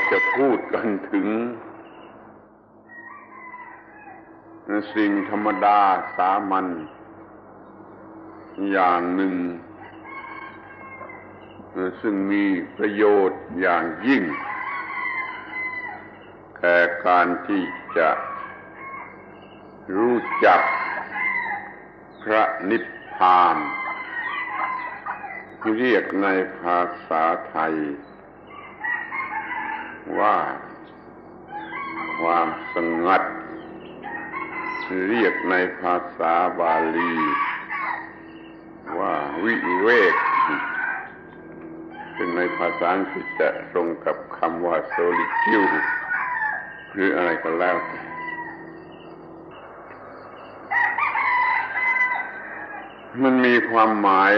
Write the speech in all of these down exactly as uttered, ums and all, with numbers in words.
จะพูดกันถึงสิ่งธรรมดาสามัญอย่างหนึ่งซึ่งมีประโยชน์อย่างยิ่งแก่การที่จะรู้จักพระนิพพานเรียกในภาษาไทยว่าความสงัดเรียกในภาษาบาลีว่าวิเวกซึ่งในภาษาอังกฤษจะตรงกับคำว่า solitude หรืออะไรก็แล้วมันมีความหมาย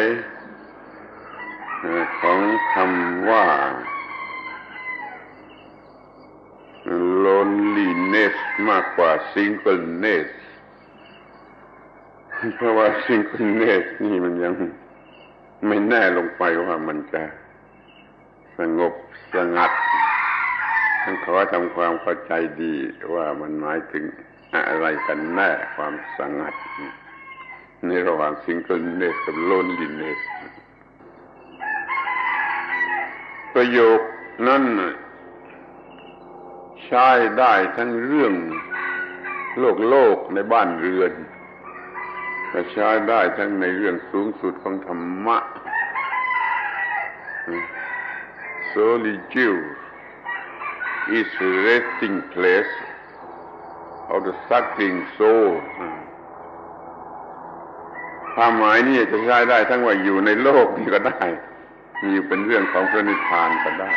ของคำว่า loneliness มากกว่า singleness เพราะว่า singleness นี่มันยังไม่แน่ลงไปว่ามันจะสงบสงัดต้องขอทำความเข้าใจดีว่ามันหมายถึงอะไรกันแน่ความสงัดในระหว่าง singleness กับ loneliness ประโยคนั้นใช้ได้ทั้งเรื่องโลกโลกในบ้านเรือนก็ใช้ได้ทั้งในเรื่องสูงสุดของธรรมะ Solitude is the resting place of the suffering soul ความหมายนี้จะใช้ได้ทั้งว่าอยู่ในโลกนี้ก็ได้มีเป็นเรื่องของพระนิพพานก็ได้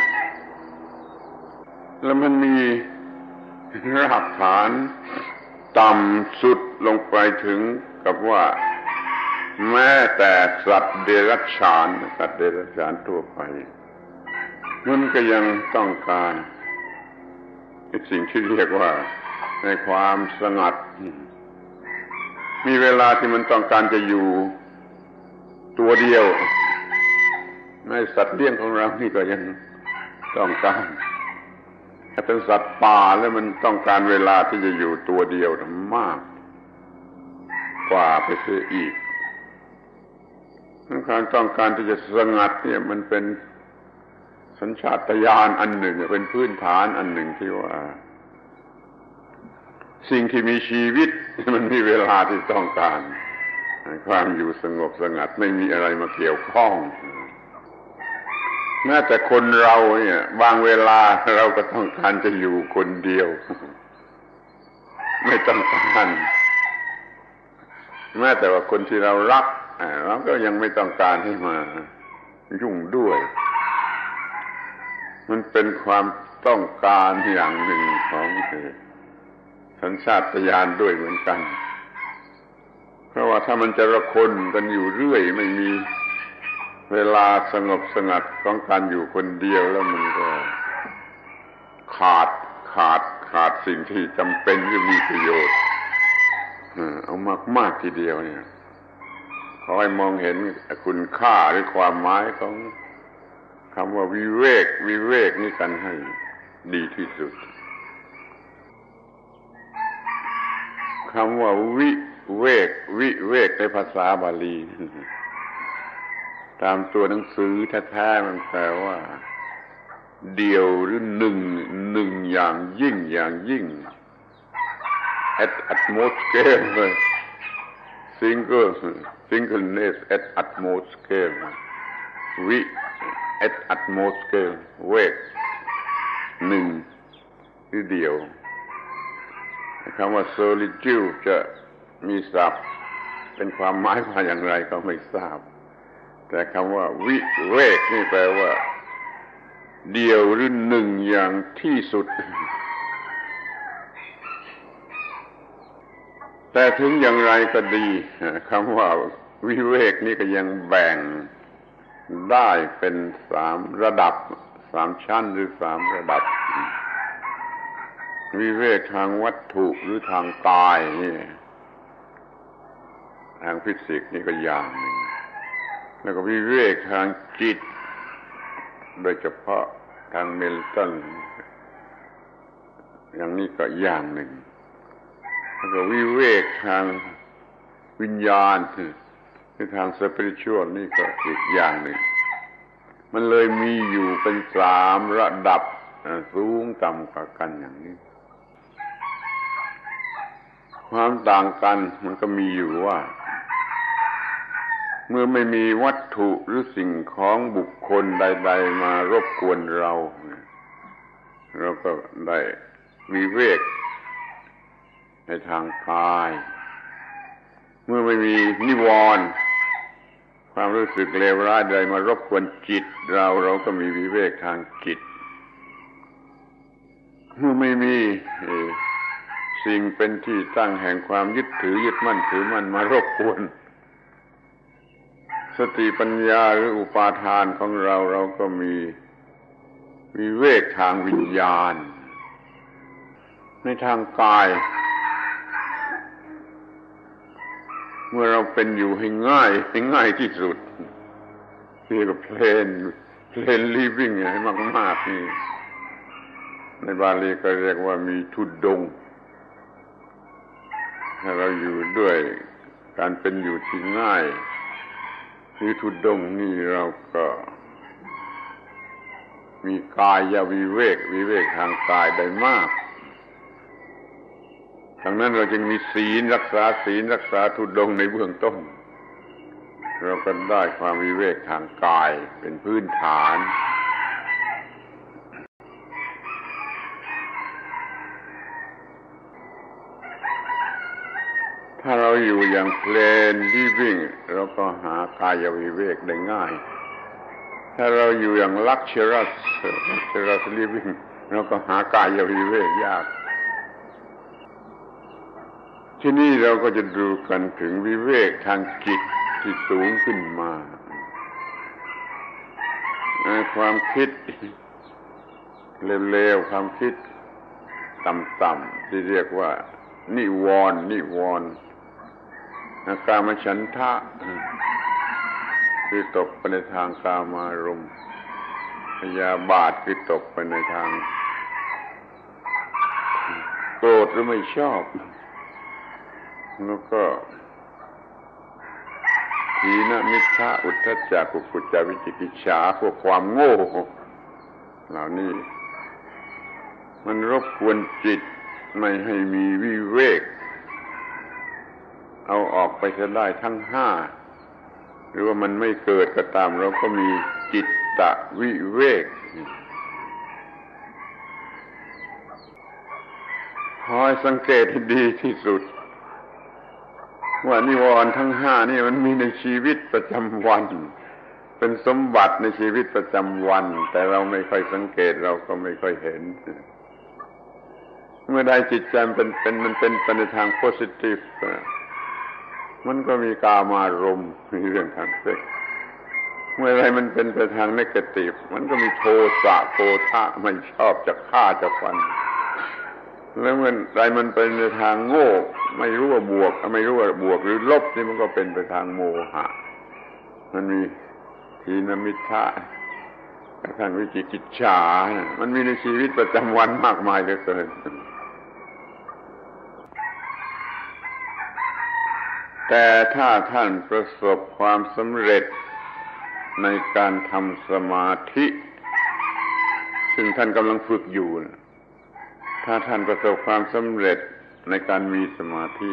แล้วมันมีรากฐานต่ำสุดลงไปถึงกับว่าแม้แต่สัตว์เดรัจฉานสัตว์เดรัจฉานทั่วไปมันก็ยังต้องการสิ่งที่เรียกว่าในความสงัดมีเวลาที่มันต้องการจะอยู่ตัวเดียวในสัตว์เลี้ยงของเรานี่ก็ยังต้องการถ้าเป็นสัตว์ป่าแล้วมันต้องการเวลาที่จะอยู่ตัวเดียวมากกว่าไปเสียอีกการต้องการที่จะสงัดเนี่ยมันเป็นสัญชาตญาณอันหนึ่งเป็นพื้นฐานอันหนึ่งที่ว่าสิ่งที่มีชีวิตมันมีเวลาที่ต้องการความอยู่สงบสงัดไม่มีอะไรมาเกี่ยวข้องแม้แต่คนเราเนี่ยบางเวลาเราก็ต้องการจะอยู่คนเดียวไม่ต้องการแม้แต่ว่าคนที่เรารักเราก็ยังไม่ต้องการให้มายุ่งด้วยมันเป็นความต้องการอย่างหนึ่งของสัญชาตญาณด้วยเหมือนกันเพราะว่าถ้ามันจะระคนกันอยู่เรื่อยไม่มีเวลาสงบสงัดของการอยู่คนเดียวแล้วมันก็ขาดขาดขาดสิ่งที่จำเป็นหรือมีประโยชน์เอามากๆทีเดียวเนี่ยขอให้มองเห็นคุณค่าหรือความหมายของคำว่าวิเวกวิเวกนี่กันให้ดีที่สุดคำว่าวิเวกวิเวกในภาษาบาลีตามตัวหนังสือแท้ๆมันแปลว่าเดียวหรือหนึ่งหนึ่งอย่างยิ่งอย่างยิ่ง at utmost scale single singleness at utmost scale วิ at utmost scale เวกหนึ่งหรือเดียวคำว่า solitude จะมีศัพท์เป็นความหมายว่าอย่างไรก็ไม่ทราบแต่คำว่าวิเวกนี่แปลว่าเดียวหรือหนึ่งอย่างที่สุดแต่ถึงอย่างไรก็ดีคำว่าวิเวกนี่ก็ยังแบ่งได้เป็นสามระดับสามชั้นหรือสามระดับวิเวกทางวัตถุหรือทางกายนี่ทางฟิสิกส์นี่ก็อย่างหนึ่งแล้วก็วิเวกทางจิตโดยเฉพาะทางเมลตันอย่างนี้ก็อย่างหนึ่งแล้วก็วิเวกทางวิญญาณคือทางสปิริตชัวลนี่ก็อีกอย่างหนึ่งมันเลยมีอยู่เป็นสามระดับสูงต่ำกว่ากันอย่างนี้ความต่างกันมันก็มีอยู่ว่าเมื่อไม่มีวัตถุหรือสิ่งของบุคคลใดๆมารบกวนเราเราก็ได้วิเวกในทางกายเมื่อไม่มีนิวรณ์ความรู้สึกเลวร้ายใดมารบกวนจิตเราเราก็มีวิเวกทางจิตเมื่อไม่มีสิ่งเป็นที่ตั้งแห่งความยึดถือยึดมั่นถือมั่นมารบกวนสติปัญญาหรืออุปาทานของเราเราก็มีวิเวกทางวิญญาณในทางกายเมื่อเราเป็นอยู่ให้ง่ายให้ง่ายที่สุดเรียกว่าเพลนเพลนลิฟวิ่งให้มากๆนี่ในบาลีก็เรียกว่ามีทุดงถ้าเราอยู่ด้วยการเป็นอยู่ที่ง่ายคือทุดงนี่เราก็มีกายวิเวกวิเวกทางกายได้มากดังนั้นเราจึงมีศีลรักษาศีลรักษาทุดงในเบื้องต้นเราก็ได้ความวิเวกทางกายเป็นพื้นฐานถ้าเราอยู่อย่างเพลนที่วิ่งเราก็หากายวิเวกได้ง่ายถ้าเราอยู่อย่างลักชัรัสลักชัรัสลิฟวิ่งเราก็หากายวิเวกยากที่นี่เราก็จะดูกันถึงวิเวกทางจิตที่สูงขึ้นมาความคิดเลวๆความคิดต่ำๆที่เรียกว่านิวรณ์นิวรณ์กามฉันทะคือตกไปในทางกามารมณ์พยาบาทคือตกไปในทางโกรธหรือไม่ชอบแล้วก็ทีนมิทธะอุทธัจจะกุกุจจะวิจิกิจฉาพวกความโง่เหล่านี้มันรบกวนจิตไม่ให้มีวิเวกเอาออกไปจะได้ทั้งห้าหรือว่ามันไม่เกิดก็ตามเราก็มีจิตตวิเวกคอยสังเกตให้ดีที่สุดว่านิวรณ์ทั้งห้านี่มันมีในชีวิตประจำวันเป็นสมบัติในชีวิตประจำวันแต่เราไม่ค่อยสังเกตเราก็ไม่ค่อยเห็นเมื่อใดจิตใจเป็นเป็นมันเป็นไปในทางโพสิทีฟมันก็มีกามารมณ์มีเรื่องทางเซ็กส์เมื่อไรมันเป็นไปทางเนกาทีฟมันก็มีโทสะโกธะไม่ชอบจะฆ่าจะฟันแล้วเมื่อไรมันเป็นในทางโง่ไม่รู้ว่าบวกไม่รู้ว่าบวกหรือลบนี่มันก็เป็นไปทางโมหะมันมีทีนมิทธะกระทั่งวิจิกิจฉามันมีในชีวิตประจำวันมากมายเหลือเกินแต่ถ้าท่านประสบความสำเร็จในการทำสมาธิซึ่งท่านกำลังฝึกอยู่ถ้าท่านประสบความสำเร็จในการมีสมาธิ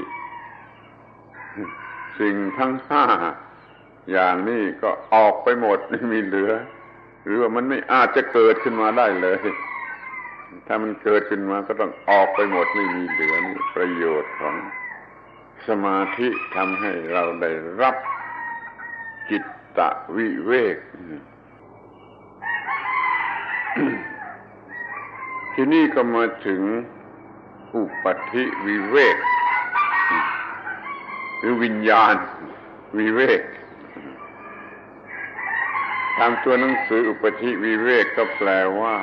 สิ่งทั้งห้าอย่างนี้ก็ออกไปหมดไม่มีเหลือหรือว่ามันไม่อาจจะเกิดขึ้นมาได้เลยถ้ามันเกิดขึ้นมาก็ต้องออกไปหมดไม่มีเหลือนี่ประโยชน์ของสมาธิทำให้เราได้รับจิตตวิเวก ที่นี่ก็มาถึงอุปธิวิเวกหรือวิญญาณวิเวกตามตัวหนังสืออุปธิวิเวกก็แปลว่า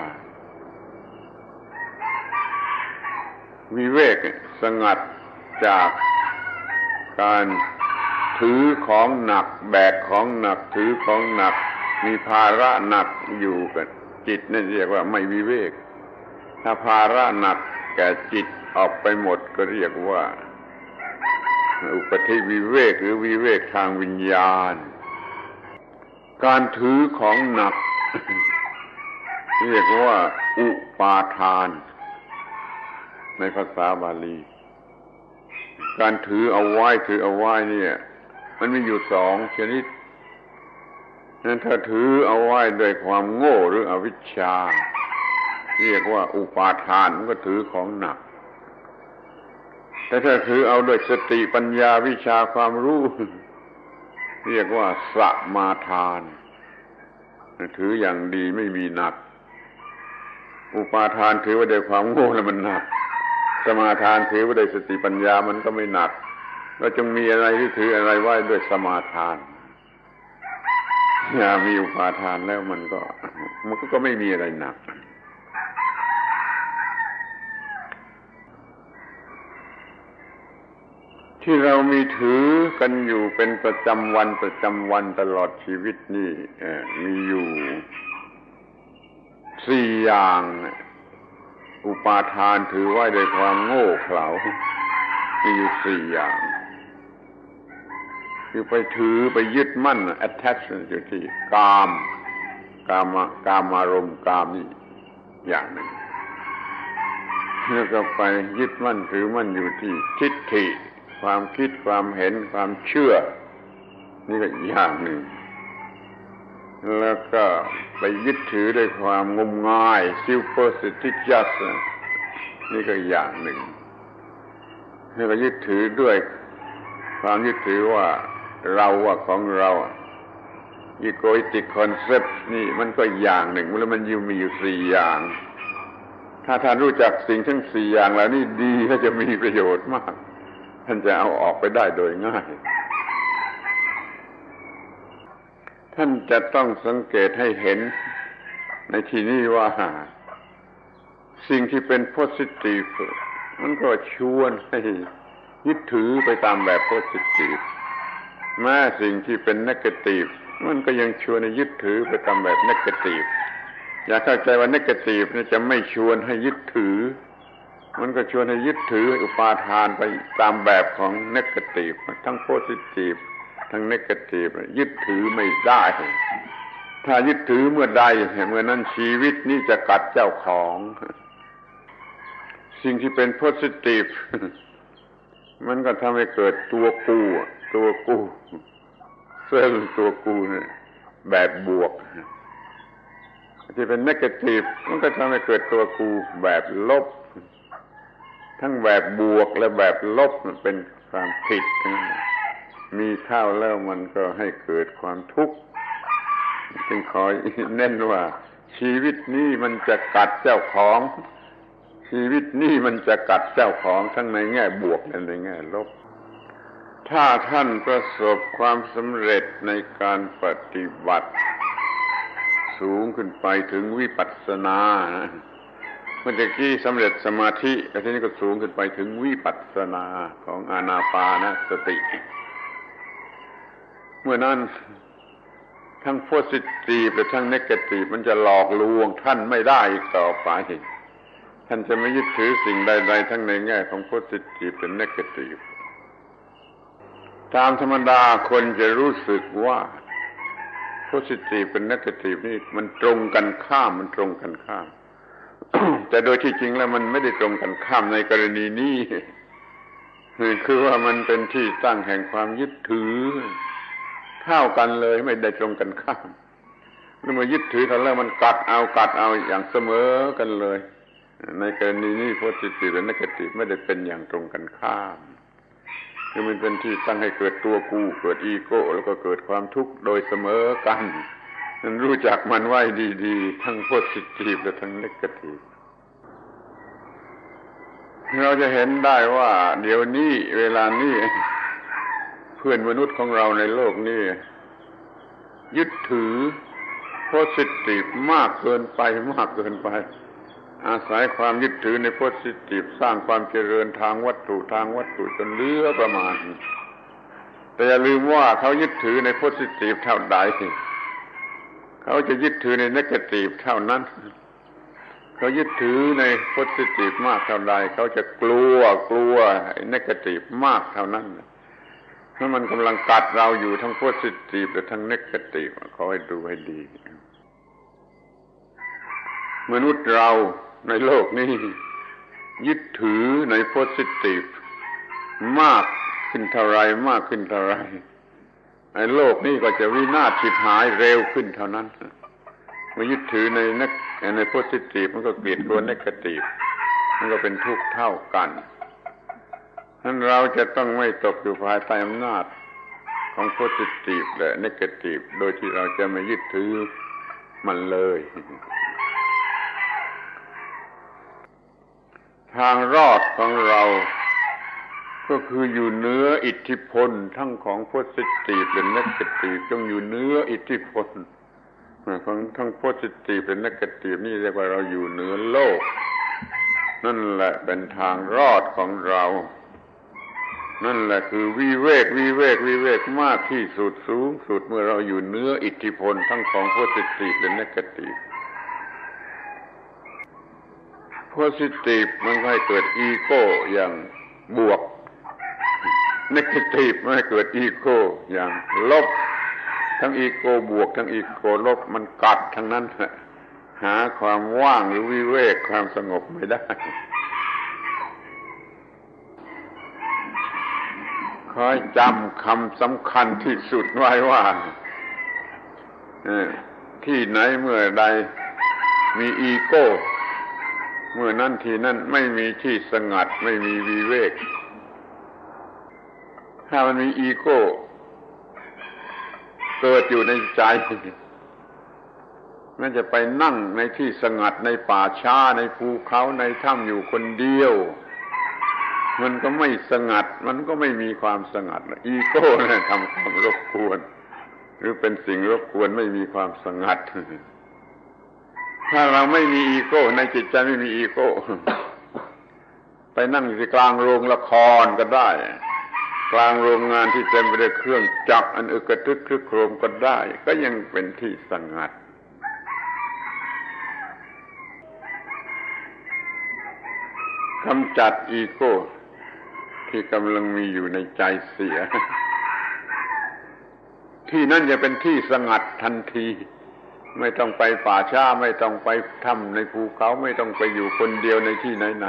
วิเวกสงัดจากการถือของหนักแบกของหนักถือของหนักมีภาระหนักอยู่กับจิตนั่นเรียกว่าไม่วิเวกถ้าภาระหนักแก่จิตออกไปหมดก็เรียกว่าอุปธิวิเวกหรือวิเวกทางวิญญาณการถือของหนักเรียกว่าอุปาทานในภาษาบาลีการถือเอาไว้ถือเอาไว้เนี่ยมันมีอยู่สองชนิดนั้นถ้าถือเอาไว้ด้วยความโง่หรืออวิชชาเรียกว่าอุปาทานมันก็ถือของหนักแต่ถ้าถือเอาด้วยสติปัญญาวิชาความรู้เรียกว่าสมาทานถืออย่างดีไม่มีหนักอุปาทานถือว่าด้วยความโง่แล้วมันหนักสมาทานถือว่าด้วยสติปัญญามันก็ไม่หนักเราจงมีอะไรที่ถืออะไรไว้ด้วยสมาทานอย่ามีอุปาทานแล้วมันก็มันก็ไม่มีอะไรหนักที่เรามีถือกันอยู่เป็นประจำวันประจำวันตลอดชีวิตนี่มีอยู่สี่อย่างอุปาทานถือไว้ด้วยความโง่เขลามีอยู่สี่อย่างคือไปถือไปยึดมั่น attachment อยู่ที่กามกามกามารมณ์กามนี่อย่างหนึ่งแล้วก็ไปยึดมั่นถือมั่นอยู่ที่ทิฏฐิความคิดความเห็นความเชื่อนี่ก็อย่างหนึ่งแล้วก็ไปยึดถือด้วยความงมงาย superstitious นี่ก็อย่างหนึ่งแล้วก็ยึดถือด้วยความยึดถือว่าเราว่าของเรา egoistic concept นี่มันก็อย่างหนึ่งแล้วมันอยู่มีอยู่สี่อย่างถ้าท่านรู้จักสิ่งทั้งสี่อย่างแล้วนี่ดีก็จะมีประโยชน์มากท่านจะเอาออกไปได้โดยง่ายท่านจะต้องสังเกตให้เห็นในที่นี้ว่าสิ่งที่เป็น positive มันก็ชวนให้ยึดถือไปตามแบบ positive แม้สิ่งที่เป็น negative มันก็ยังชวนให้ยึดถือไปตามแบบ negative อย่าเข้าใจว่า negative นี่จะไม่ชวนให้ยึดถือมันก็ชวนให้ยึดถืออุปาทานไปตามแบบของ negative ทั้ง positive ทั้ง negative ยึดถือไม่ได้ถ้ายึดถือเมื่อใดเมื่อนั้นชีวิตนี้จะกัดเจ้าของสิ่งที่เป็น positive มันก็ทำให้เกิดตัวกูตัวกูเซลล์ตัวกูเนี่ยแบบบวกที่เป็น negative มันก็ทำให้เกิดตัวกูแบบลบทั้งแบบบวกและแบบลบมันเป็นความผิดมีเข้าแล้วมันก็ให้เกิดความทุกข์จึงขอเน้นว่าชีวิตนี้มันจะกัดเจ้าของชีวิตนี้มันจะกัดเจ้าของทั้งในแง่บวกและในแง่ลบถ้าท่านประสบความสำเร็จในการปฏิบัติสูงขึ้นไปถึงวิปัสสนาเมื่อกี้สำเร็จสมาธิแล้วทีนี้ก็สูงขึ้นไปถึงวิปัสสนาของอานาปานสติเมื่อนั้นทั้ง positive และทั้ง negative มันจะหลอกลวงท่านไม่ได้อีกต่อไปท่านจะไม่ยึดถือสิ่งใดๆทั้งในแง่ของ positive และ negative ตามธรรมดาคนจะรู้สึกว่า positive กับ negative นี่มันตรงกันข้ามมันตรงกันข้าม แต่โดยที่จริงแล้วมันไม่ได้ตรงกันข้ามในกรณีนี้คือว่ามันเป็นที่ตั้งแห่งความยึดถือเท่ากันเลยไม่ได้ตรงกันข้ามเมื่อยึดถือกันแล้วมันกัดเอากัดเอาอย่างเสมอกันเลยในกรณีนี้ positive และ negative ไม่ได้เป็นอย่างตรงกันข้ามคือมันเป็นที่ตั้งให้เกิดตัวกูเกิดอีโก้แล้วก็เกิดความทุกข์โดยเสมอกันมันรู้จักมันไว้ดีๆทั้ง positive และทั้ง negative เราจะเห็นได้ว่าเดี๋ยวนี้เวลานี้เพื่อนมนุษย์ของเราในโลกนี้ยึดถือ positive มากเกินไปมากเกินไปอาศัยความยึดถือใน positive สร้างความเจริญทางวัตถุทางวัตถุจนเหลือประมาณแต่อย่าลืมว่าเขายึดถือใน positive เท่าใดเขาจะยึดถือใน negative เท่านั้นเขายึดถือในโพสิทีฟมากเท่าใดเขาจะกลัวกลัวไอ้เนกาทีฟมากเท่านั้นเพราะมันกำลังกัดเราอยู่ทั้งโพสิทีฟและทั้งเนกาทีฟขอให้ดูให้ดีมนุษย์เราในโลกนี้ยึดถือในโพสิทีฟมากขึ้นเท่าไรมากขึ้นเท่าไรไอ้โลกนี้ก็จะวินาศฉิบหายเร็วขึ้นเท่านั้นเมื่อยึดถือในนักในโพสิทีฟมันก็เกลียดกลัวเนกาทีฟมันก็เป็นทุกข์เท่ากันฉะนั้นเราจะต้องไม่ตกอยู่ภายใต้อำนาจของโพสิทีฟและเนกาทีฟโดยที่เราจะไม่ยึดถือมันเลยทางรอดของเราก็คืออยู่เหนืออิทธิพลทั้งของโพสิทีฟและเนกาทีฟจงอยู่เหนืออิทธิพลของทั้งโพสิทีฟและเนกาทีฟนี่เรียกว่าเราอยู่เหนือโลกนั่นแหละเป็นทางรอดของเรานั่นแหละคือวิเวกวิเวกวิเวกมากที่สุดสูงสุดเมื่อเราอยู่เหนืออิทธิพลทั้งของโพสิทีฟและเนกาทีฟโพสิทีฟมันก็ให้เกิดอีโก้อย่างบวกเนกาทีฟมันให้เกิดอีโก้อย่างลบทั้งอีโก้บวกทั้งอีโก้ลบมันกัดทั้งนั้นหาความว่างหรือวิเวกความสงบไม่ได้คอยจำคำสำคัญที่สุดไว้ว่าที่ไหนเมื่อใดมีอีโก้เมื่อนั้นทีนั้นไม่มีที่สงัดไม่มีวิเวกถ้ามันมีอีโก้เกิดอยู่ในใจมันจะไปนั่งในที่สงัดในป่าช้าในภูเขาในถ้ำอยู่คนเดียวมันก็ไม่สงัดมันก็ไม่มีความสงัดอีโก้เนี่ยทำความรบกวนหรือเป็นสิ่งรบกวนไม่มีความสงัดถ้าเราไม่มีอีโก้ในจิตใจไม่มีอีโก้ไปนั่งอยู่ที่กลางโรงละครก็ได้กลางโรงงานที่เต็มไปด้วยเครื่องจักรอันอึกกระทึกครึกโครมก็ได้ก็ยังเป็นที่สงัดกำจัดอีโก้ที่กำลังมีอยู่ในใจเสียที่นั่นจะเป็นที่สงัดทันทีไม่ต้องไปป่าช้าไม่ต้องไปถ้ำในภูเขาไม่ต้องไปอยู่คนเดียวในที่ไหน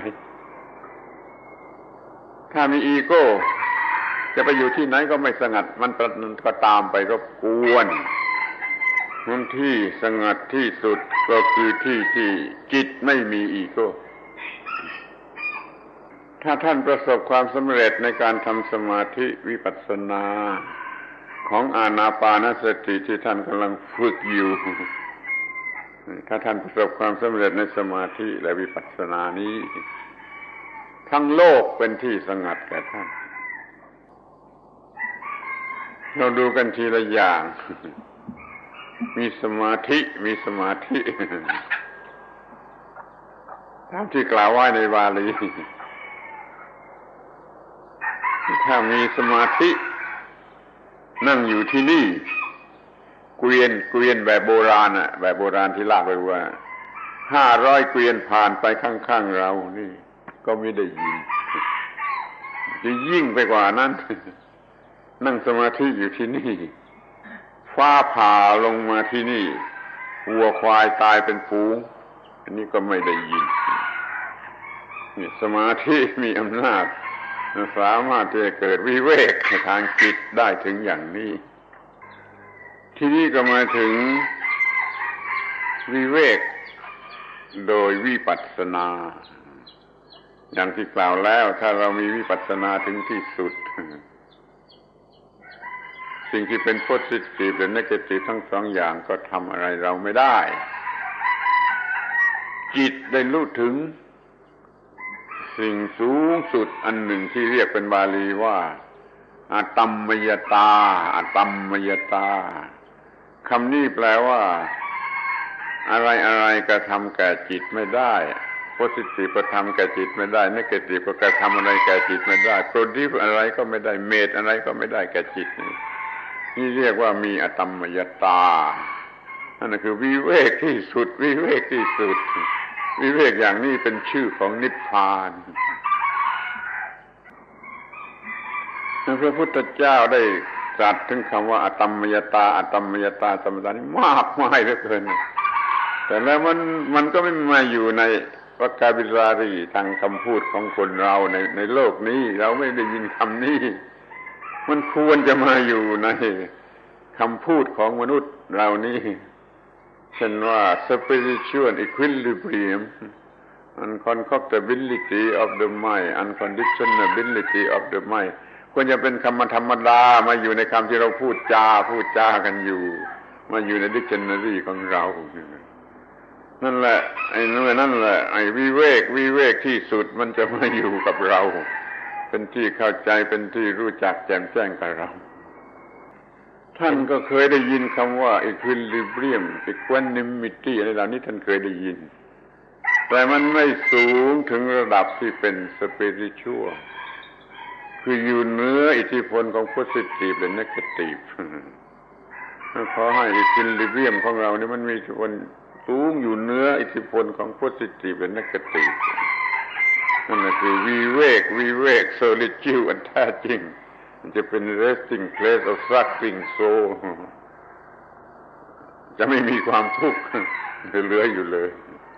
ๆถ้ามีอีโก้จะไปอยู่ที่ไหนก็ไม่สงัดมันก็ตามไปรบกวนนั่นที่สงัดที่สุดก็คือที่ที่จิตไม่มีอีโก้ถ้าท่านประสบความสำเร็จในการทำสมาธิวิปัสสนาของอานาปานสติที่ท่านกำลังฝึกอยู่ถ้าท่านประสบความสำเร็จในสมาธิและวิปัสสนานี้ทั้งโลกเป็นที่สงัดแก่ท่านเราดูกันทีละอย่างมีสมาธิมีสมาธิตามที่กล่าวไว้ในบาลีถ้ามีสมาธินั่งอยู่ที่นี่เกวียนเกวียนแบบโบราณอ่ะแบบโบราณที่ลากไปว่าห้าร้อยเกวียนผ่านไปข้างๆเรานี่ก็ไม่ได้ยินจะยิ่งไปกว่านั้นนั่งสมาธิอยู่ที่นี่ฟ้าผ่าลงมาที่นี่วัวควายตายเป็นฝูงอันนี้ก็ไม่ได้ยินนี่สมาธิมีอำนาจสามารถที่จะเกิดวิเวกทางจิตได้ถึงอย่างนี้ที่นี่ก็มาถึงวิเวกโดยวิปัสสนาอย่างที่กล่าวแล้วถ้าเรามีวิปัสสนาถึงที่สุดสิ่งที่เป็นโพสิทีฟและเนกาทีฟทั้งสองอย่างก็ทำอะไรเราไม่ได้จิตได้รู้ถึงสิ่งสูงสุดอันหนึ่งที่เรียกเป็นบาลีว่าอะตัมมยตาอะตัมมยตาคำนี้แปลว่าอะไรอะไรกระทำแก่จิตไม่ได้โพสิทีฟก็ทำแก่จิตไม่ได้เนกาทีฟก็กระทำอะไรแก่จิตไม่ได้โปรดิฟอะไรก็ไม่ได้เมตอะไรก็ไม่ได้แก่จิตนี่นี่เรียกว่ามีอะตัมมยตานั่นคือวิเวกที่สุดวิเวกที่สุดวิเวกอย่างนี้เป็นชื่อของนิพพานพระพุทธเจ้าได้ตรัสถึงคำว่าอตัมมยตาอตัมมยตาสมตานี่มากมายเหลือเกินแต่แล้วมันมันก็ไม่มาอยู่ในวกาบิลารีทางคำพูดของคนเราในในโลกนี้เราไม่ได้ยินคำนี้มันควรจะมาอยู่ในคำพูดของมนุษย์เรานี้เช่นว่า spiritual equilibrium unconcoctability of the mind unconditionability of the mind ควรจะเป็นคำธรรมดามาอยู่ในคำที่เราพูดจาพูดจากันอยู่มาอยู่ใน dictionary ของเรานั่นแหละไอ้นั่นนั่นแหละไอ้วิเวกวิเวกที่สุดมันจะมาอยู่กับเราเป็นที่เข้าใจเป็นที่รู้จักแจ่มแจ้งกับเราท่านก็เคยได้ยินคำว่า equilibrium equanimity อะไรเหล่านี้ท่านเคยได้ยินแต่มันไม่สูงถึงระดับที่เป็น spiritual คืออยู่เหนืออิทธิพลของ positive และ negative ขอให้ equilibrium ของเรานี่มันมีอิทธิพลสูงอยู่เหนืออิทธิพลของ positive และ negative นั่นคือวิเวกวิเวก solitude อันแท้จริงมันจะเป็น resting place of suffering soul จะไม่มีความทุกข์เหลืออยู่เลย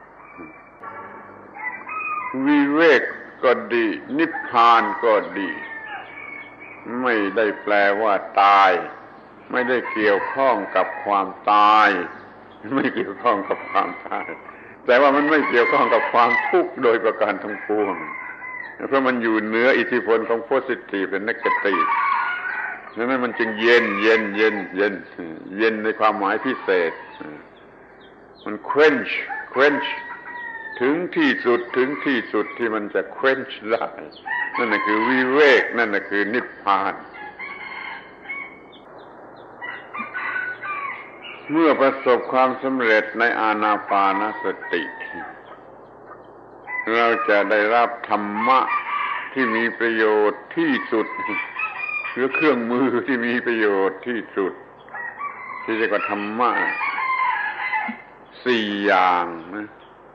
วิเวกก็ดีนิพพานก็ดีไม่ได้แปลว่าตายไม่ได้เกี่ยวข้องกับความตายไม่เกี่ยวข้องกับความตายแต่ว่ามันไม่เกี่ยวข้องกับความทุกข์โดยประการทั้งปวงเพราะมันอยู่เหนืออิทธิพลของ positive และ negative นั้นมันจึงเย็นเย็นเย็นเย็นเย็นในความหมายพิเศษมัน quench quench ถึงที่สุดถึงที่สุดที่มันจะ quench ได้นั่นน่ะคือวิเวกนั่นน่ะคือนิพพานเมื่อประสบความสำเร็จในอานาปานสติเราจะได้รับธรรมะที่มีประโยชน์ที่สุดหรือเครื่องมือที่มีประโยชน์ที่สุดที่จะกว่าธรรมะสี่อย่างนะ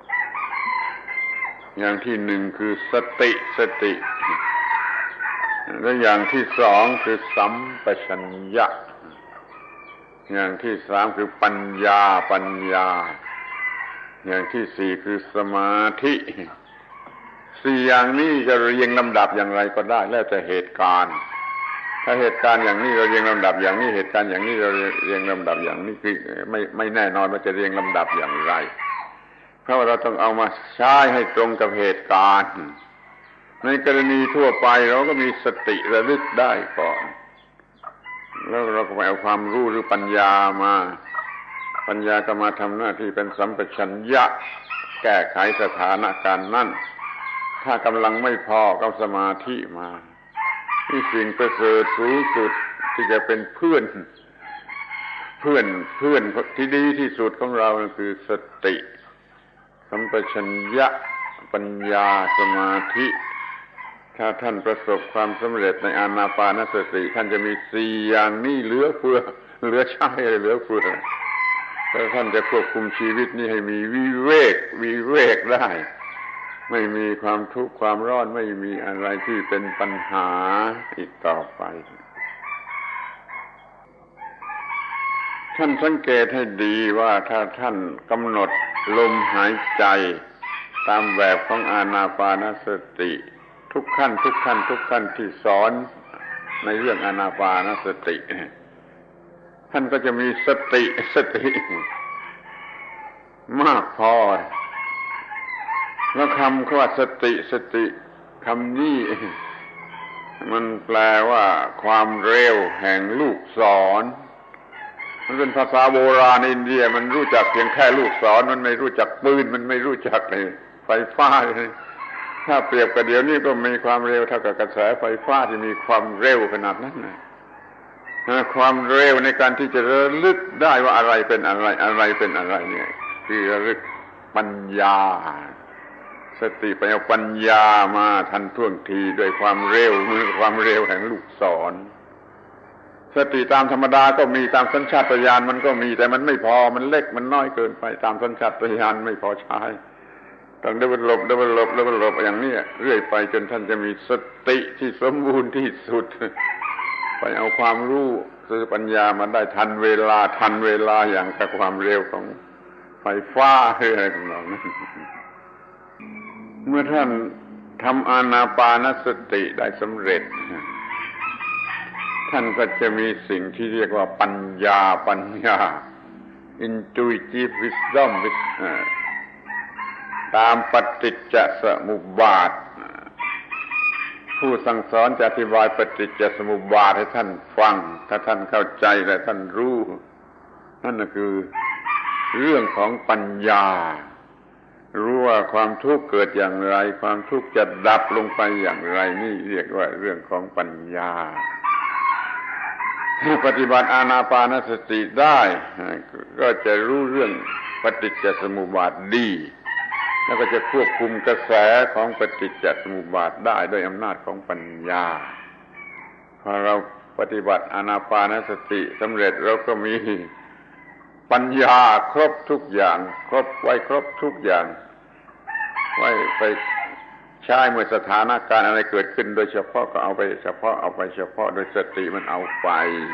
อย่างที่หนึ่งคือสติสติและอย่างที่สองคือสัมปชัญญะอย่างที่สามคือปัญญาปัญญาอย่างที่สี่คือสมาธิสี่อย่างนี้จะเรียงลำดับอย่างไรก็ได้แล้วแต่เหตุการณ์ถ้าเหตุการณ์อย่างนี้เราเรียงลำดับอย่างนี้เหตุการณ์อย่างนี้เราเรียงลำดับอย่างนี้คือไม่ไม่แน่นอนว่าจะเรียงลำดับอย่างไรเพราะว่าเราต้องเอามาใช้ให้ตรงกับเหตุการณ์ในกรณีทั่วไปเราก็มีสติระลึกได้ก่อนแล้วเราก็ไปเอาความรู้หรือปัญญามาปัญญาก็มาทำหน้าที่เป็นสัมปชัญญะแก้ไขสถานการณ์นั้นถ้ากำลังไม่พอก็สมาธิมาที่สิ่งประเสริฐสูงสุดที่จะเป็นเพื่อนเพื่อนเพื่อนที่ดีที่สุดของเราคือสติสัมปชัญญะปัญญาสมาธิถ้าท่านประสบความสำเร็จในอานาปานสติท่านจะมีสี่อย่างนี้เหลือเฟือเหลือใช้เหลือเฟือแล้วท่านจะควบคุมชีวิตนี้ให้มีวิเวกวิเวกได้ไม่มีความทุกข์ความร้อนไม่มีอะไรที่เป็นปัญหาอีกต่อไปท่านสังเกตให้ดีว่าถ้าท่านกำหนดลมหายใจตามแบบของอานาปานสติทุกขั้นทุกขั้นทุกขั้นที่สอนในเรื่องอานาปานสติท่านก็จะมีสติสติมากพอแล้วคำว่าสติสติคำนี้มันแปลว่าความเร็วแห่งลูกศรมันเป็นภาษาโบราณอินเดียมันรู้จักเพียงแค่ลูกศรมันไม่รู้จักปืนมันไม่รู้จักไฟฟ้าถ้าเปรียบกับเดี๋ยวนี้ก็มีความเร็วเท่ากับกระแสไฟฟ้าที่มีความเร็วขนาดนั้นนะความเร็วในการที่จะระลึกได้ว่าอะไรเป็นอะไรอะไรเป็นอะไรเนี่ยคือระลึกปัญญาสติไปเอาปัญญามาทันท่วงทีด้วยความเร็วมือความเร็วแห่งลูกศรสติตามธรรมดาก็มีตามสัญชาตญาณมันก็มีแต่มันไม่พอมันเล็กมันน้อยเกินไปตามสัญชาตญาณไม่พอใช้ต้องได้บรรลุได้บรรลุได้บรรลุอย่างนี้เรื่อยไปจนท่านจะมีสติที่สมบูรณ์ที่สุดไปเอาความรู้คือปัญญามาได้ทันเวลาทันเวลาอย่างกับความเร็วของไฟฟ้าอะไรของเรานั้นเมื่อท่านทำอานาปานสติได้สำเร็จท่านก็จะมีสิ่งที่เรียกว่าปัญญาปัญญา intuitive wisdom ตามปฏิจจสมุปบาทผู้สั่งสอนจะอธิบายปฏิจจสมุปบาทให้ท่านฟังถ้าท่านเข้าใจและท่านรู้นั่นก็คือเรื่องของปัญญารู้ว่าความทุกข์เกิดอย่างไรความทุกข์จะดับลงไปอย่างไรนี่เรียกว่าเรื่องของปัญญาถ้าปฏิบัติอานาปานสติได้ก็จะรู้เรื่องปฏิจจสมุปบาทดีแล้วก็จะควบคุมกระแสของปฏิจจสมุปบาทได้ด้วยอำนาจของปัญญาพอเราปฏิบัติอานาปานสติสำเร็จเราก็มีปัญญาครบทุกอย่างครบไว้ครบทุกอย่างไว้ไปใช้เมื่อสถานการณ์อะไรเกิดขึ้นโดยเฉพาะก็เอาไปเฉพาะเอาไปเฉพาะโดยสติมันเอาไป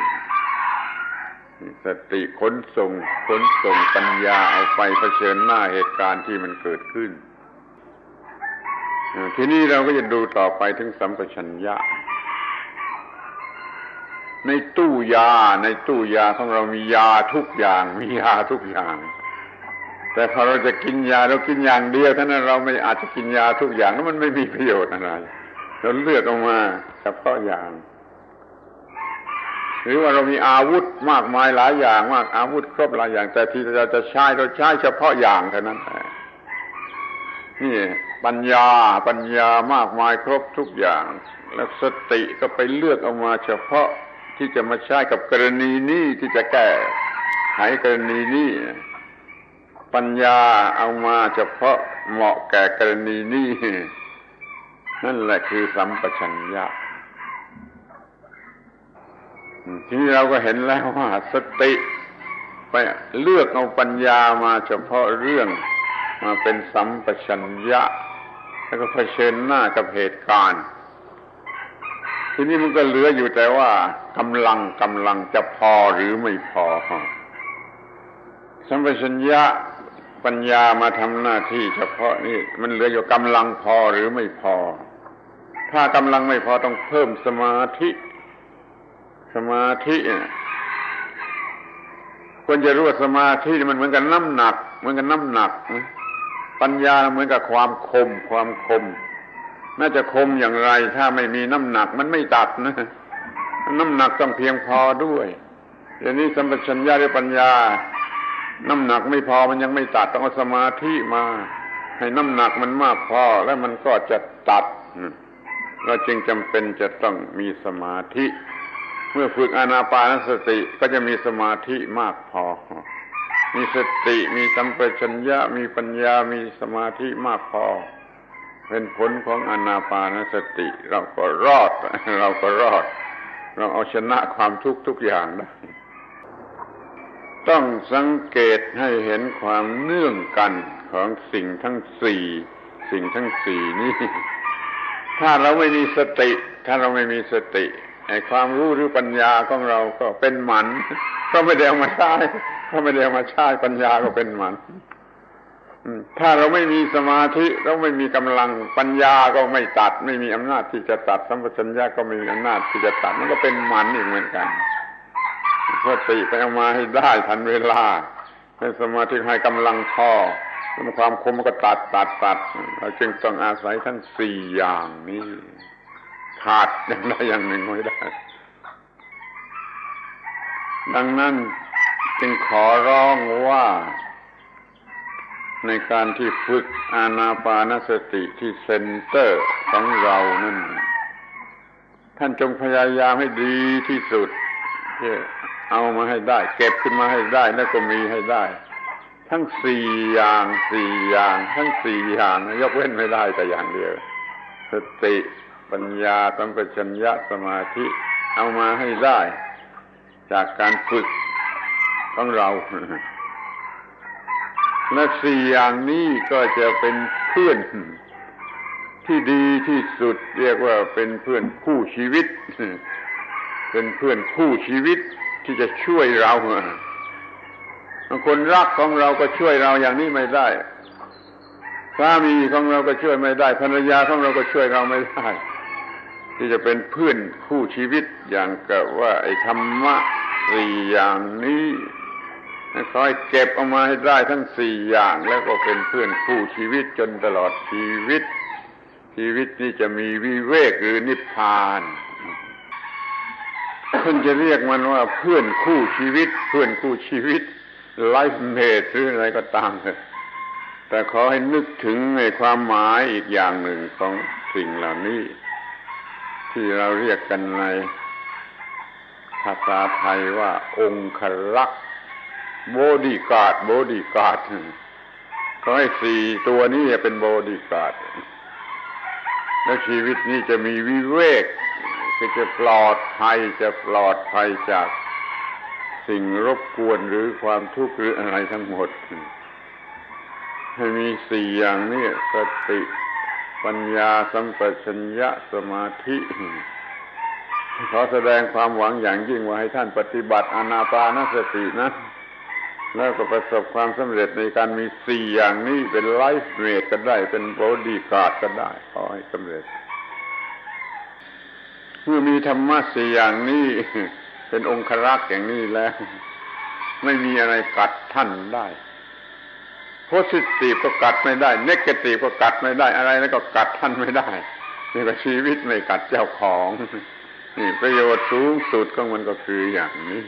สติขนส่งขนส่งปัญญาเอาไปเผชิญหน้าเหตุการณ์ที่มันเกิดขึ้นทีนี้เราก็จะดูต่อไปถึงสัมปชัญญะในตู้ยาในตู้ยาของเรามียาทุกอย่างมียาทุกอย่างแต่พอเราจะกินยาเรากินอย่างเดียวเท่านั้นเราไม่อาจจะกินยาทุกอย่างแล้วมันไม่มีประโยชน์อะไรเราเลือกออกมาเฉพาะอย่างหรือว่าเรามีอาวุธมากมายหลายอย่างมากอาวุธครบหลายอย่างแต่ที่เราจะใช้เราใช้เฉพาะอย่างเท่านั้นนี่ปัญญาปัญญามากมายครบทุกอย่างแล้วสติก็ไปเลือกเอามาเฉพาะที่จะมาใช้กับกรณีนี้ที่จะแก้ไขกรณีนี้ปัญญาเอามาเฉพาะเหมาะแก่กรณีนี้นั่นแหละคือสัมปชัญญะทีนี้เราก็เห็นแล้วว่าสติไปเลือกเอาปัญญามาเฉพาะเรื่องมาเป็นสัมปชัญญะแล้วก็เผชิญหน้ากับเหตุการณ์ทีนี้มันก็เหลืออยู่แต่ว่ากำลังกำลังจะพอหรือไม่พอสัมปชัญญะปัญญามาทำหน้าที่เฉพาะนี่มันเหลืออยู่กำลังพอหรือไม่พอถ้ากำลังไม่พอต้องเพิ่มสมาธิสมาธิควรจะรู้ว่าสมาธิมันเหมือนกับน้ำหนักเหมือนกับน้ำหนักปัญญาเหมือนกับความคมความคมน่าจะคมอย่างไรถ้าไม่มีน้ำหนักมันไม่ตัดนะน้ำหนักต้องเพียงพอด้วยอย่างนี้สัมปชัญญะหรือปัญญาน้ำหนักไม่พอมันยังไม่ตัดต้องเอาสมาธิมาให้น้ำหนักมันมากพอแล้วมันก็จะตัดเราจึงจำเป็นจะต้องมีสมาธิเมื่อฝึกอานาปานสติก็จะมีสมาธิมากพอมีสติมีสัมปชัญญะมีปัญญามีสมาธิมากพอเป็นผลของอานาปานสติเราก็รอดเราก็รอดเราเอาชนะความทุกข์ทุกอย่างได้ต้องสังเกตให้เห็นความเนื่องกันของสิ่งทั้งสี่สิ่งทั้งสี่นี้ถ้าเราไม่มีสติถ้าเราไม่มีสติไอ้ความรู้หรือปัญญาของเราก็เป็นหมันก็ไม่ได้เอามาใช้ก็ไม่ได้เอามาใช้ปัญญาก็เป็นหมันถ้าเราไม่มีสมาธิเราไม่มีกำลังปัญญาก็ไม่ตัดไม่มีอำนาจที่จะตัดสัมปชัญญะก็ไม่มีอำนาจที่จะตัดมันก็เป็นหมันอีกเหมือนกันสติไปเอามาให้ได้ทันเวลาให้สมาธิให้กำลังพอแล้วความคมมันก็ตัดตัดตัดเราจึงต้องอาศัยทั้งสี่อย่างนี้ขาดอย่างใดอย่างหนึ่งไม่ได้ดังนั้นจึงขอร้องว่าในการที่ฝึกอานาปานสติที่เซ็นเตอร์ของเรานั่นท่านจงพยายามให้ดีที่สุดที่เอามาให้ได้เก็บขึ้นมาให้ได้แล้วก็มีให้ได้ทั้งสี่อย่างสี่อย่างทั้งสี่อย่างยกเว้นไม่ได้แต่อย่างเดียวสติปัญญาสัมปชัญญะสมาธิเอามาให้ได้จากการฝึกของเราทและสี่อย่างนี้ก็จะเป็นเพื่อนที่ดีที่สุดเรียกว่าเป็นเพื่อนคู่ชีวิตเป็นเพื่อนคู่ชีวิตที่จะช่วยเราคนรักของเราก็ช่วยเราอย่างนี้ไม่ได้สามีของเราก็ช่วยไม่ได้ภรรยาของเราก็ช่วยเราไม่ได้ที่จะเป็นเพื่อนคู่ชีวิตอย่างกับว่าไอ้ธรรมะสี่อย่างนี้ขอให้เก็บเอามาให้ได้ทั้งสี่อย่างแล้วก็เป็นเพื่อนคู่ชีวิตจนตลอดชีวิตชีวิตนี้จะมีวิเวกหรือนิพพานเพิ่นจะเรียกมันว่าเพื่อนคู่ชีวิตเพื่อนคู่ชีวิตไลฟ์เมทหรืออะไรก็ตามแต่ขอให้นึกถึงในความหมายอีกอย่างหนึ่งของสิ่งเหล่านี้ที่เราเรียกกันในภาษาไทยว่าองครักษ์บอดี้การ์ดบอดี้การ์ดขอให้สี่ตัวนี้เป็นบอดี้การ์ดและชีวิตนี้จะมีวิเวกก็จะปลอดภัยจะปลอดภัยจากสิ่งรบกวนหรือความทุกข์หรืออะไรทั้งหมดให้มีสี่อย่างนี้สติปัญญาสัมปชัญญะสมาธิขอแสดงความหวังอย่างยิ่งว่าให้ท่านปฏิบัติอานาปานสตินะแล้วก็ประสบความสำเร็จในการมีสี่อย่างนี้เป็นไลฟ์เมทก็ได้เป็นบอดี้การ์ดก็ได้ขอให้สำเร็จเมื่อมีธรรมะสี่อย่างนี้เป็นองครักษ์อย่างนี้แล้วไม่มีอะไรกัดท่านได้โพสิทีฟก็กัดไม่ได้เนกาทีฟก็กัดไม่ได้อะไรแล้วก็กัดท่านไม่ได้นี่ก็ชีวิตไม่กัดเจ้าของนี่ประโยชน์สูงสุดของมันก็คืออย่างนี้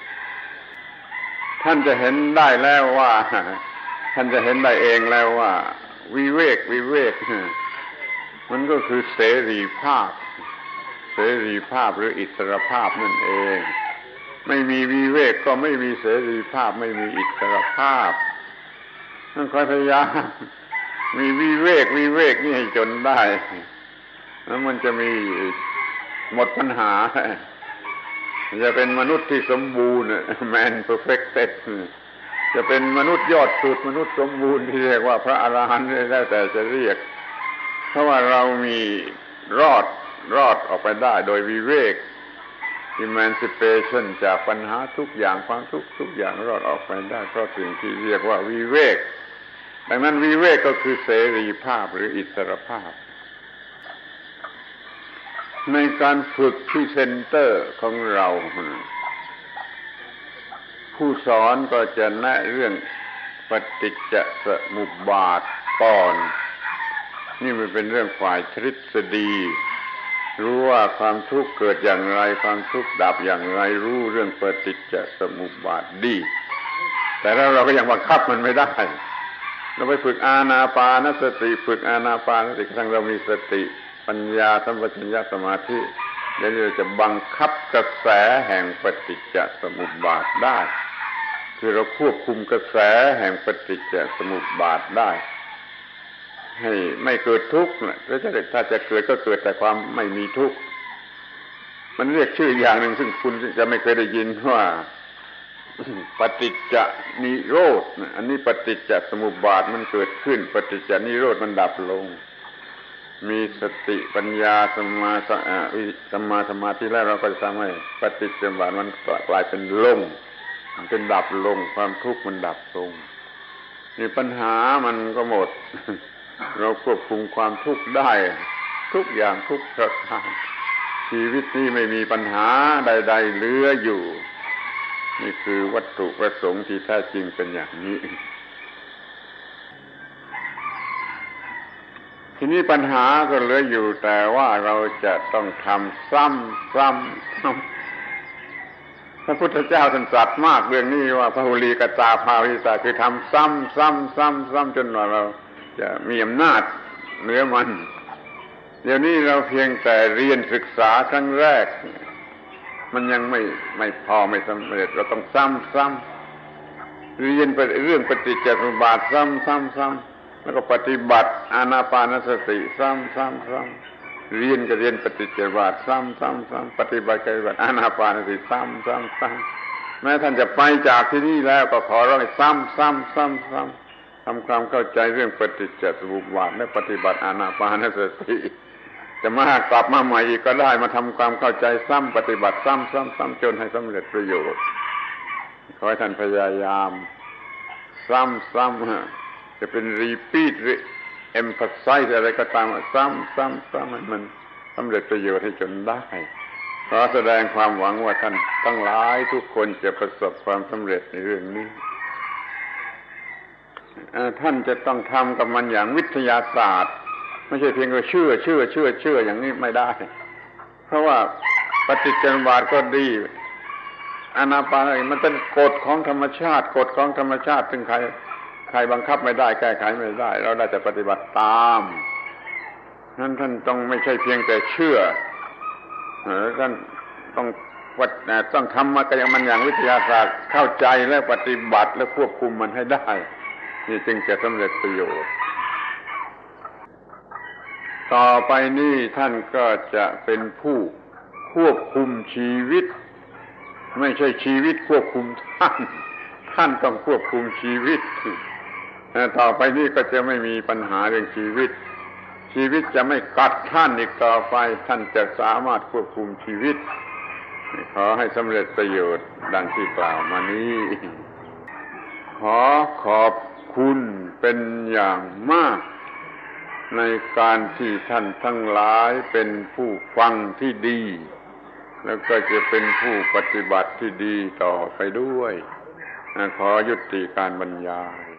ท่านจะเห็นได้แล้วว่าท่านจะเห็นได้เองแล้วว่าวิเวกวิเวกมันก็คือเสรีภาพเสรีภาพหรืออิสรภาพนั่นเองไม่มีวิเวกก็ไม่มีเสรีภาพไม่มีอิสรภาพต้องคอยพยายามมีวิเวกวิเวกนี่ให้จนได้แล้วมันจะมีหมดปัญหาจะเป็นมนุษย์ที่สมบูรณ์ Man perfected จะเป็นมนุษย์ยอดสุดมนุษย์สมบูรณ์ที่เรียกว่าพระอรหันต์แล้วแต่จะเรียกเพราะว่าเรามีรอดรอดออกไปได้โดยวิเวก Emancipation จากปัญหาทุกอย่างความทุกข์ทุกอย่างรอดออกไปได้เพราะสิ่งที่เรียกว่าวิเวกดังนั้นวิเวกก็คือเสรีภาพหรืออิสรภาพในการฝึกที่เซ็นเตอร์ของเราผู้สอนก็จะแนะเรื่องปฏิจจสมุปบาทก่อนนี่มันเป็นเรื่องฝ่ายทฤษฎีรู้ว่าความทุกข์เกิดอย่างไรความทุกข์ดับอย่างไรรู้เรื่องปฏิจจสมุปบาทดีแต่แล้วเราก็ยังบังคับมันไม่ได้เราไปฝึกอานาปานสติฝึกอานาปานสติทั้งเรามีสติปัญญาสัมปชัญญะสมาธิเดี๋ยวเราจะบังคับกระแสแห่งปฏิจจสมุปบาทได้คือเราควบคุมกระแสแห่งปฏิจจสมุปบาทได้ให้ไม่เกิดทุกข์แล้วจะถ้าจะเกิดก็เกิดแต่ความไม่มีทุกข์มันเรียกชื่ออย่างหนึ่งซึ่งคุณจะไม่เคยได้ยินว่าปฏิจจนิโรธอันนี้ปฏิจจสมุปบาทมันเกิดขึ้นปฏิจจนิโรธมันดับลงมีสติปัญญาสมาสัมมาสมาธิแล้วเราก็จะทำให้ปฏิจจสมุปบาทมันกลายเป็นลงมันเป็นดับลงความทุกข์มันดับลงนี่ปัญหามันก็หมดเราควบคุมความทุกข์ได้ทุกอย่างทุกประการชีวิตนี้ไม่มีปัญหาใดๆเหลืออยู่นี่คือวัตถุประสงค์ที่แท้จริงเป็นอย่างนี้ทีนี้ปัญหาก็เหลืออยู่แต่ว่าเราจะต้องทำซ้ำซ้ำซ้ำพระพุทธเจ้าท่านตรัสมากเรื่องนี้ว่าพหุลีกตาภาวิตาคือทำซ้ำซ้ำซ้ำซ้ำจนว่าเราจะมีอำนาจเหนือมันเดี๋ยวนี้เราเพียงแต่เรียนศึกษาครั้งแรกมันยังไม่ไม่พอไม่สำเร็จเราต้องซ้ำซ้ำเรียนไปเรื่องปฏิจจสมุปบาทซ้ำซ้ำซ้ำแล้วก็ปฏิบัติอานาปานสติซ้ำซ้ำซ้ำเรียนก็เรียนปฏิจจสมุปบาทซ้ำซ้ำซ้ำปฏิบัติก็ปฏิบัติอานาปานสติซ้ำซ้ำซ้ำแม้ท่านจะไปจากที่นี่แล้วก็ขอร้องให้ซ้ำซ้ำซ้ำซ้ำำความเข้าใจเรื่องปฏิจจสมุปบาทและปฏิบัติอานาปานสติจะมากลับมาใหม่อีกก็ได้มาทำความเข้าใจซ้ำปฏิบัติซ้ำซ้ำซ้ำจนให้สำเร็จประโยชน์ขอให้ท่านพยายามซ้ำซ้ำจะเป็น repeat emphasize อะไรก็ตามซ้ำซ้ำซ้ำให้มันสำเร็จประโยชน์ให้จนได้ขอแสดงความหวังว่าท่านทั้งหลายทุกคนจะประสบความสำเร็จในเรื่องนี้ท่านจะต้องทำกับมันอย่างวิทยาศาสตร์ไม่ใช่เพียงแต่เชื่อเชื่อเชื่อเชื่ออย่างนี้ไม่ได้เพราะว่าปฏิจจสมุปบาทก็ดีอานาปานสติมันเป็นกฎของธรรมชาติกฎของธรรมชาติซึ่งใครใครบังคับไม่ได้แก้ไขไม่ได้เราได้แต่ปฏิบัติตามนั้นท่านต้องไม่ใช่เพียงแต่เชื่อท่านต้องวัดต้องทำมากันอย่างมันอย่างวิทยาศาสตร์เข้าใจและปฏิบัติและควบคุมมันให้ได้นี่จึงจะสำเร็จประโยชน์ต่อไปนี้ท่านก็จะเป็นผู้ควบคุมชีวิตไม่ใช่ชีวิตควบคุมท่านท่านต้องควบคุมชีวิตต่อไปนี้ก็จะไม่มีปัญหาเรื่องชีวิตชีวิตจะไม่กัดท่านอีกต่อไปท่านจะสามารถควบคุมชีวิตขอให้สำเร็จประโยชน์ดังที่กล่าวมานี้ขอขอบคุณเป็นอย่างมากในการที่ท่านทั้งหลายเป็นผู้ฟังที่ดีแล้วก็จะเป็นผู้ปฏิบัติที่ดีต่อไปด้วยขอยุติการบรรยาย